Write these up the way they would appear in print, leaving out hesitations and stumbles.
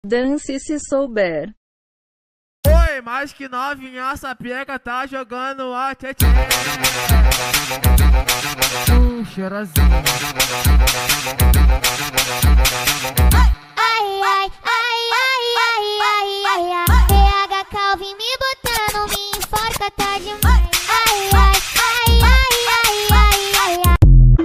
Dance se souber. Oi, mais que novinha, essa pega tá jogando a tchê-tchê. Cheirosinho. Ai, ai, ai, ai, ai, ai, ai, ai. PH Calvin me botando, me enforca, tá demais. Ai, ai, ai, ai, ai, ai, ai, ai.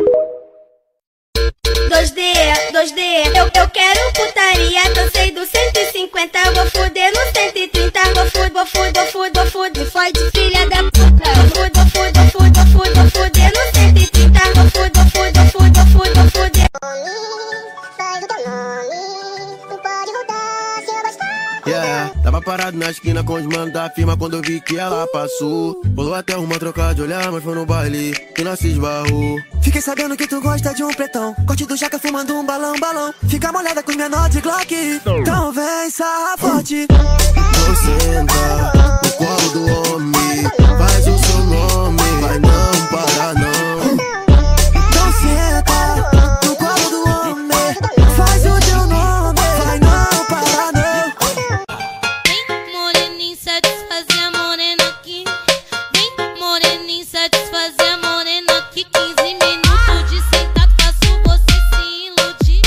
2D, eu quero putaria, cansei do 150, vou fuder no 130, vou fuder, fode filha da puta, vou fuder no 130, vou fuder. Sai do nome, tu pode voltar se eu gostar. Yeah, tava parado na esquina com os manos da firma quando eu vi que ela passou. Rolou até uma troca de olhar, mas foi no baile que nós se esbarrou. Fiquei sabendo que tu gosta de um pretão, corte do jaca fumando um balão. Fica molhada com minha nota de Glock, então vem sarra forte. Você entra no colo do homem, faz o seu nome, vai não parar não. Então senta no colo do homem, faz o teu nome, vai não parar não. Vem moreninho satisfazer a morena aqui, vem moreninho satisfazer a morena aqui. 15 minutos de sentado faço você se iludir.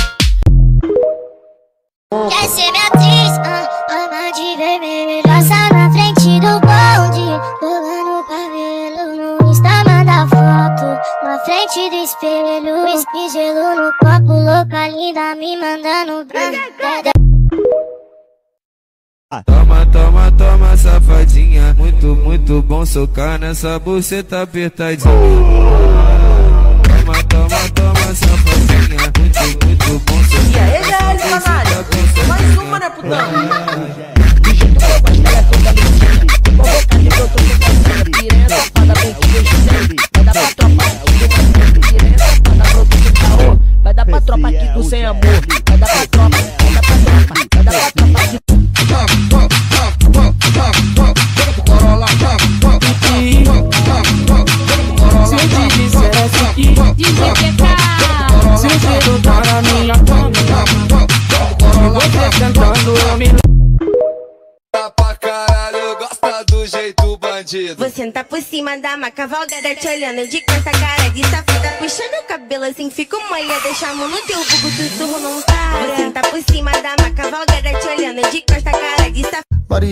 Quer ser minha atriz? Ama de vermelho, passa na frente do bonde, rolando o cabelo no Insta, manda foto na frente do espelho, whisky, gelo no copo, louca linda me mandando branca. Toma, safadinha. Muito bom socar nessa buceta apertadinha. Toma, safadinha. Muito bom socar. E aí, galera, canalha? Mais uma, né, putão? Vai dar pra tropa aqui com sem amor. Vai dar pra tropa, vai dar pra tropa, vai dar pra tropa aqui. Se eu te dissesse que dizer que é caro, se você não tá na minha cama, e você sentando eu me Pra caralho, gosta do jeito bandido. Vou sentar por cima da maca, cavalgada te olhando de cansa, cara de safada, puxando o cabelo assim, fico molha, deixa a mão no teu buco, sussurro não para. Vou sentar por cima da maca, cavalgada te olhando de cansa, cara de safada.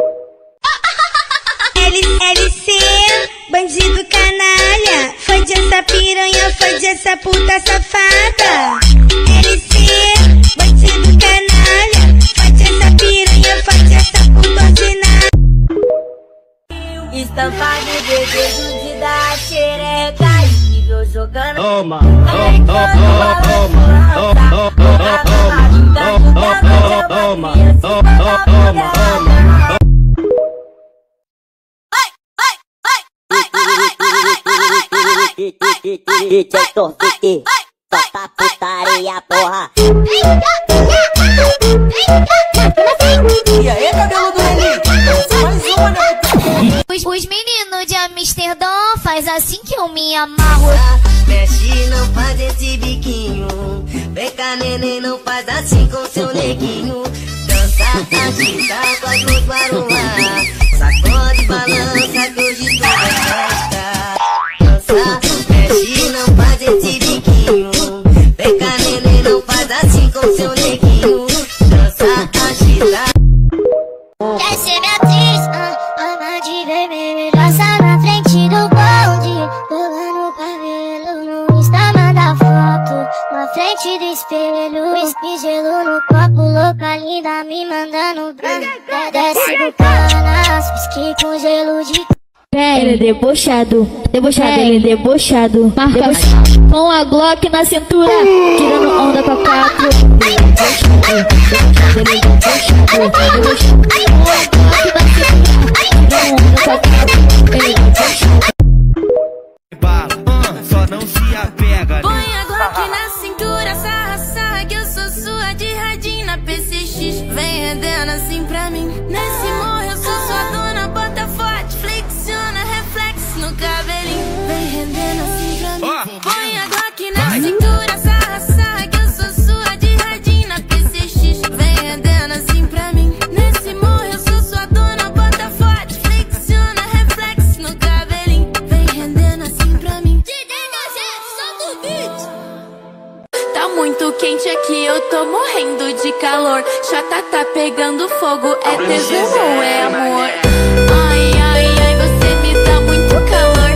LC, bandido canalha, fode essa piranha, fode essa puta safada. LC, bandido canalha, fode essa piranha, fode essa puta ordinária. Estampado desejo de dar xereca, nível jogando. Toma. Toca putaria, porra. E aí, cabelo do relíquio? Mais uma, né? Os meninos de Amsterdã faz assim que eu me amarro. Mexe, não faz esse biquinho. Vem cá, neném, não faz assim com seu neguinho. Dança, agita com as mãos para o ar. Sacode, balança que hoje tu vai festa. Dança, mexe, não faz esse biquinho. Vem cá, neném, não faz assim com seu neguinho. Dança, agita. Quer ser minha atriz? Ama de vermelho, passa na frente do bonde, rolando o cabelo no Insta, manda foto na frente do espelho, whisky, gelo no copo, louca linda me mandando branca. Desce bucanas, whisky com gelo de... Ele é debochado, ele é debochado. Marca com a Glock na cintura, tirando onda com a quatro. Ele é debochado, com a Glock na cintura, tirando onda com a quatro. Ele é debochado. Só não se apega. Põe a Glock na cintura, sarra, que eu sou sua de radinho na PCX. Vem rendendo assim pra mim. Nesse morro eu sou sua dona, bota forte, flexiona, reflexo no cabelinho. Vem rendendo assim pra mim. Põe a Glock na cintura, sarra, que eu sou sua de radinho na PCX. Vem rendendo assim pra mim. tá pegando fogo. É tesão ou é amor? Ai, ai, ai, você me dá muito calor.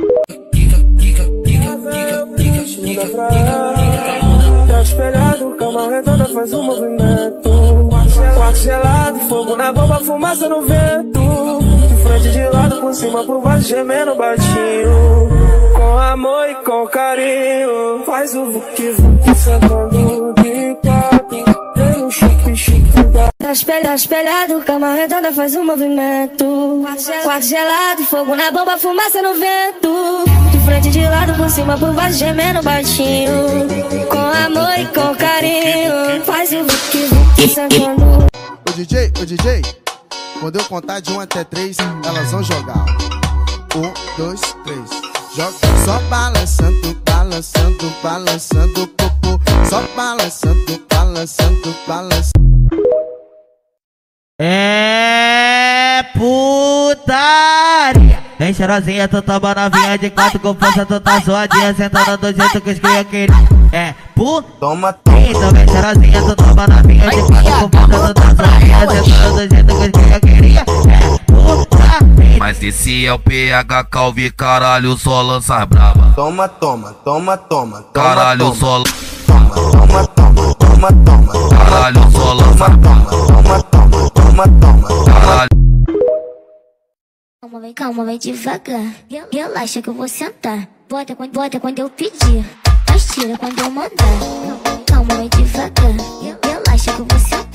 Tá espelhado, cama redonda faz um movimento. Quarto gelado, fogo na bomba, fumaça no vento. De frente, de lado, por cima, por baixo, gemendo baixinho. Com amor e com carinho. Faz o vuki-vuki, sentando de quatro. Tem um chique-chique. Tá espelhado, cama redonda faz um movimento. Quarto gelado, fogo na bomba, fumaça no vento. De frente, de lado, por cima, por baixo, gemendo baixinho. Com amor e com carinho. Faz o vuki-vuki, sentando. Ô DJ, quando eu contar de 1 até 3, elas vão jogar. 1, 2, 3, joga. Só balançando, balançando, balançando o popô. Só balançando, balançando, balançando. É putaria. Vem cheirosinha, tu toma novinha de 4 com força, tu tá zoadinha, sentando do jeito que os cria queria. É Toma, então vem cheirosinha, tu toma novinha de 4 com força, tu tá zoadinha, sentando do jeito que os cria queria. É putaria. Mas esse é o PH Calvi, caralho, só lança braba. Toma, toma, toma, toma. Caralho, só toma, toma, toma, toma, toma. Caralho, só lança braba. Toma, toma, toma, toma. Caralho. Calma, vai devagar. Relaxa que eu vou sentar. Bota quando eu pedir. Mas tira quando eu mandar. Calma, vai devagar. Relaxa que eu vou sentar.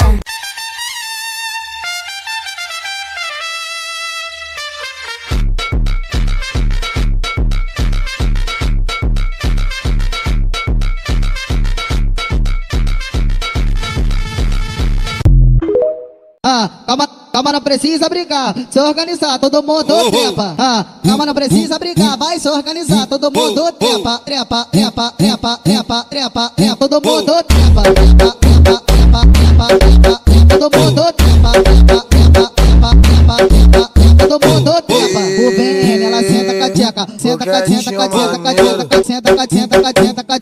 Calma, não precisa brigar, se organizar, todo mundo trepa. Calma, não precisa brigar, vai se organizar, todo mundo trepa, trepa, trepa, trepa, trepa, trepa, trepa, todo mundo trepa, trepa, trepa, trepa, trepa, trepa, todo mundo trepa, trepa, trepa, trepa, trepa, trepa, todo mundo trepa. O BN, ela senta com a tcheca, senta com a tcheca, senta com a tcheca, senta com a tcheca, senta com a tcheca,